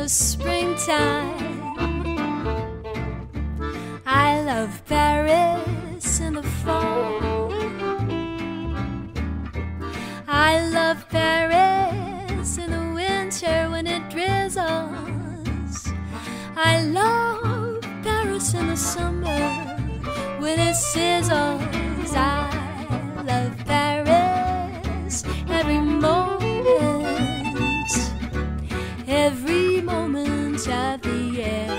the springtime. I love Paris in the fall. I love Paris in the winter when it drizzles. I love Paris in the summer when it sizzles. I love Paris every moment of the year.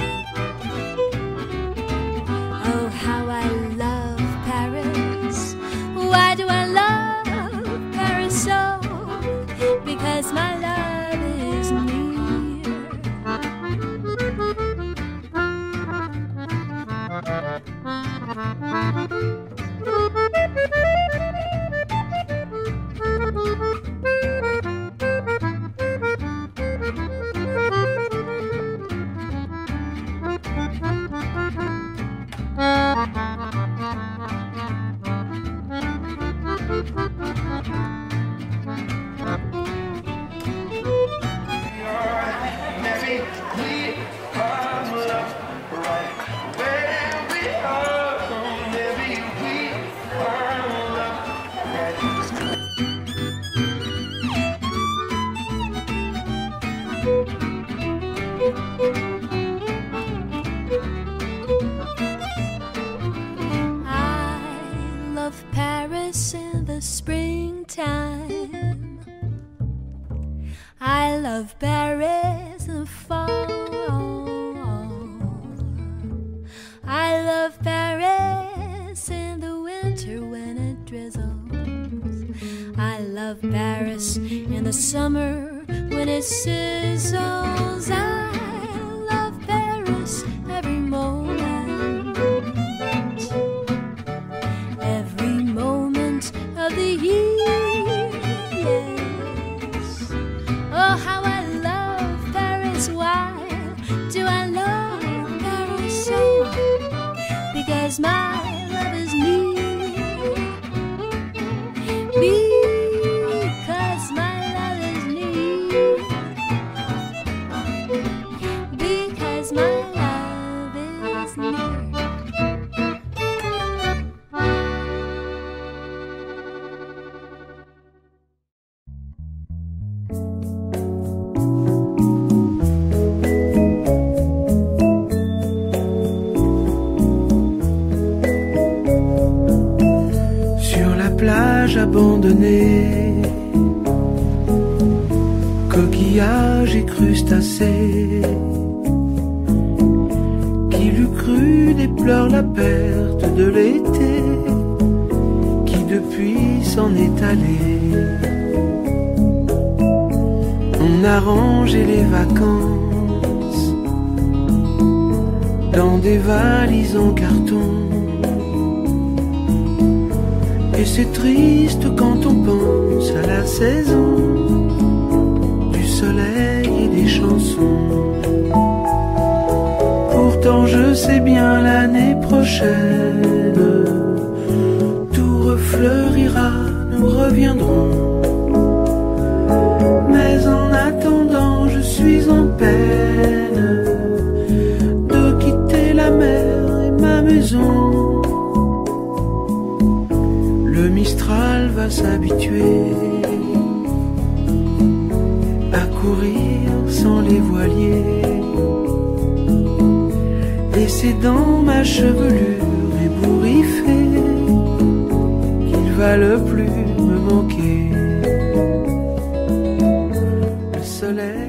Oh, how I love Paris. Why do I love Paris so? Because my love is near. Paris in the springtime. I love Paris in the fall. I love Paris in the winter when it drizzles. I love Paris in the summer when it sizzles. I love Paris every moment. Of the year, yes. Oh, how I love Paris. Why do I love Paris so? Because my love is near. Because my love is near. Because my love is near. Plage abandonnée, coquillages et crustacés. Qui l'eût cru déplore la perte de l'été qui depuis s'en est allé. On a rangé les vacances dans des valises en carton. Et c'est triste quand on pense à la saison du soleil et des chansons. Pourtant je sais bien l'année prochaine tout refleurira, nous reviendrons. Mais en attendant je suis en peine de quitter la mer et ma maison. Le Mistral va s'habituer à courir sans les voiliers. Et c'est dans ma chevelure ébouriffée qu'il va le plus me manquer. Le soleil